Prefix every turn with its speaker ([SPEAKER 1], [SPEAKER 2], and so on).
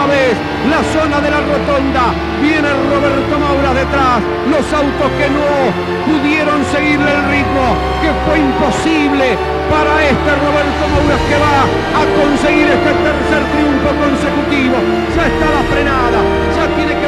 [SPEAKER 1] otra vez la zona de la rotonda. Viene Roberto Maura detrás. Los autos que no pudieron seguirle el ritmo, que fue imposible para este Roberto Maura, que va a conseguir este tercer triunfo consecutivo. Ya está la frenada, ya tiene que